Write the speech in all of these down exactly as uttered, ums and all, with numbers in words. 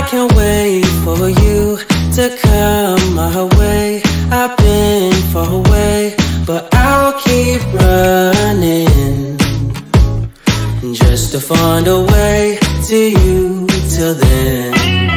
can't wait for you to come my way. I've been far away, but I'll keep running just to find a way to you till then.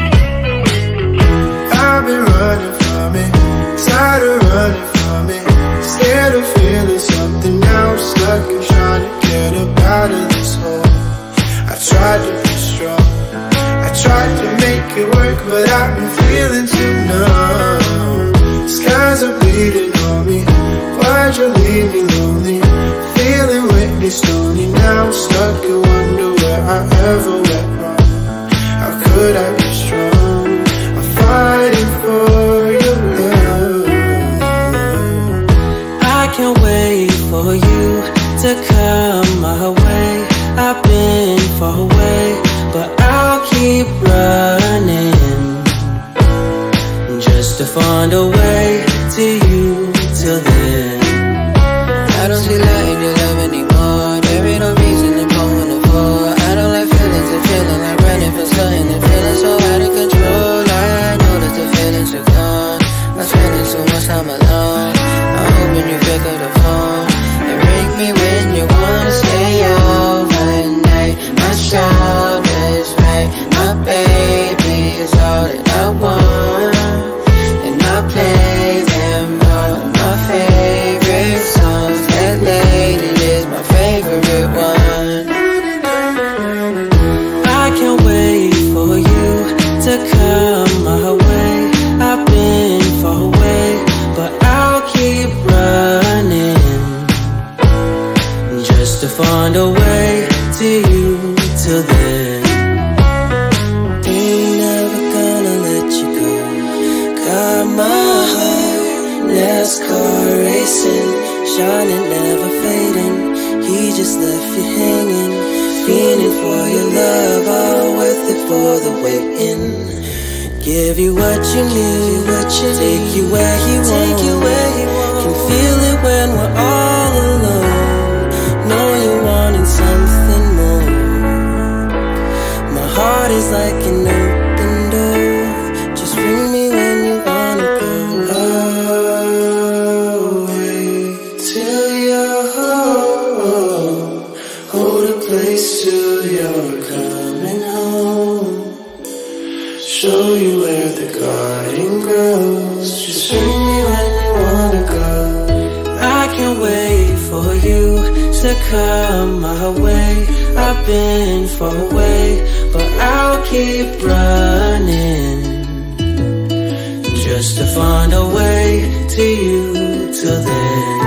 I've been running from it, tired of running from it, scared of feeling something now, stuck and trying to get up out of this hole. I tried to be strong, I tried to make it work, but I've been feeling too numb. Skies are bleeding on me, why'd you leave me lonely? Feeling Whitney, Stoney, now I'm stuck and wonder where I ever went wrong. How could I be strong? I'm fighting for your love. I can't wait for you to come my way. I've been far away, but I'll keep running just to find a way to you till then. I don't see light in your love anymore. There ain't no reason to go on the floor. I don't like feelings and feeling like running for something and feeling so out of control. I know that the feelings are gone. I'm spending so much time alone. I'm hoping you pick up the phone and ring me when you wanna stay overnight. My shoulder's right, my baby is all that I want, and I play them all my favorite songs. That lady is my favorite one. I can't wait for you to come my way. I've been far away, but I'll keep running just to find a way to you till then. Ain't never gonna let you go. Got my heart, NASCAR racing, shining, never fading. He just left you hanging, feeling for your love, all worth it for the waiting. Give you what you need, what you take you where he wants. Can feel it when we're all alone. Know you're wanting something more. My heart is like an open door. Just ring me when you wanna go. Oh, wait till you're home. Hold a place till you're coming home. Show you where the garden grows. Just ring me when you wanna go. I can't wait for you to come my way. I've been far away, but I'll keep running just to find a way to you till then.